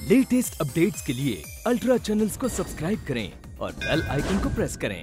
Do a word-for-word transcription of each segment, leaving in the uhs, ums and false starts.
Latest updates के लिए ultra channels को सब्सक्राइब करें और बेल आइकन को प्रेस करें।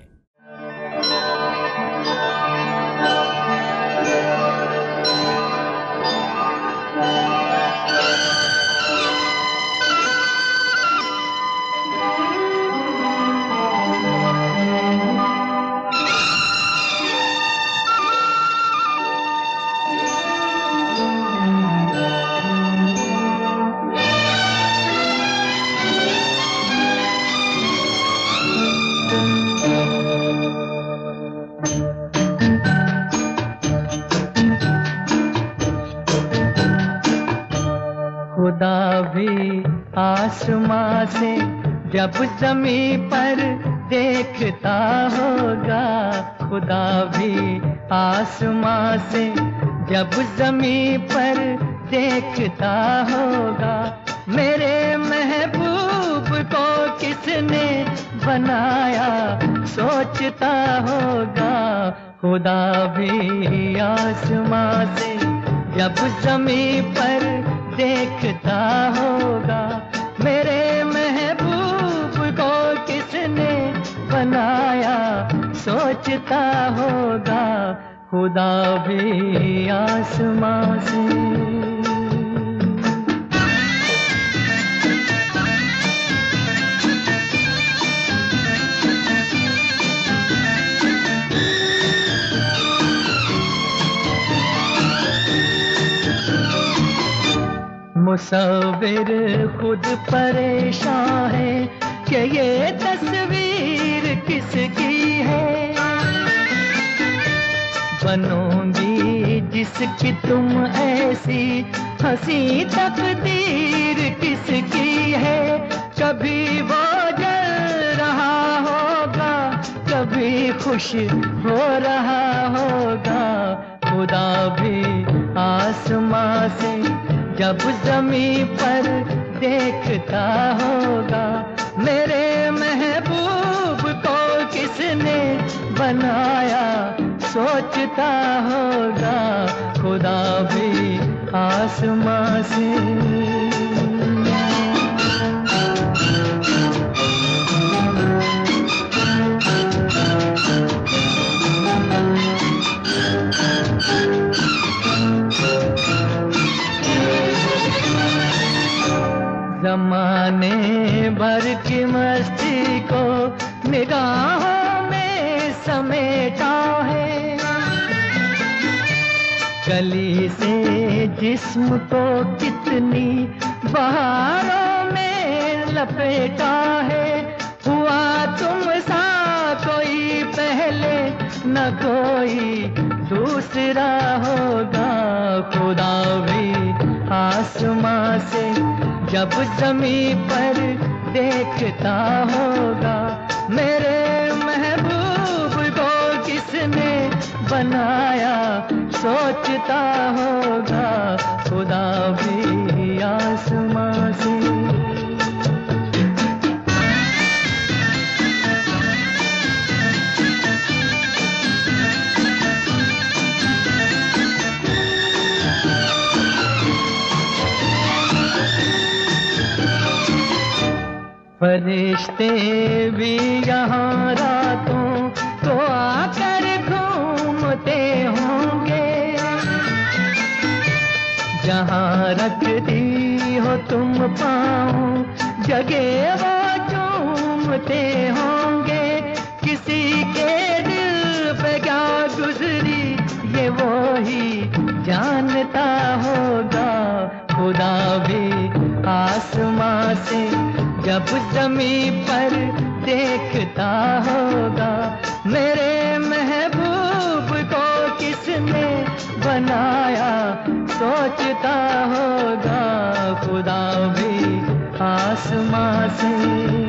खुदा भी आसमां से जब ज़मीं पर देखता होगा, खुदा भी आसमां से जब ज़मीं पर देखता होगा, मेरे महबूब को किसने बनाया सोचता होगा। खुदा भी आसमां से जब ज़मीं पर देखता होगा, मेरे महबूब को किसने बनाया सोचता होगा। खुदा भी आसमां से। मुसव्विर खुद परेशान है कि ये तस्वीर किसकी है। बनोगी जिसकी तुम ऐसी हंसी तकदीर किसकी है। कभी वो जल रहा होगा, कभी खुश हो रहा होगा। खुदा भी आसमां से जब ज़मीं पर देखता होगा, मेरे महबूब को किसने बनाया सोचता होगा। खुदा भी आसमां से। ज़माने भर की मस्ती को निगाहों में समेटा है। कली से जिस्म को कितनी बहारों में लपेटा है। हुआ तुम सा कोई पहले न कोई दूसरा होगा। खुदा भी आसमां से जब ज़मीं पर देखता होगा, मेरे महबूब को किसने बनाया सोचता होगा। खुदा भी आसमां से। फरिश्ते भी यहाँ रातों को आकर घूमते होंगे। जहाँ रखती हो तुम पाँव जगह वो चूमते होंगे। किसी के दिल पे क्या गुजरी ये वो ही जानता होगा। खुदा भी आसमां से जब ज़मीं पर देखता होगा, मेरे महबूब को किसने बनाया सोचता होगा। खुदा भी आसमां से।